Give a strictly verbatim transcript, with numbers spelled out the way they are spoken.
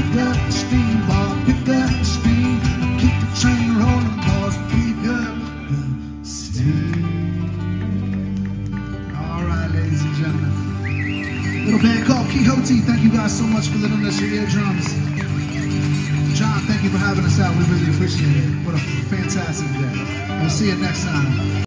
pick up the steam, boss, pick up the steam. Keep the train rolling, boss, pick up the steam. All right, ladies and gentlemen. Little band called Quixote. Thank you guys so much for letting us your eardrums. John, thank you for having us out. We really appreciate it. What a fantastic day. We'll see you next time.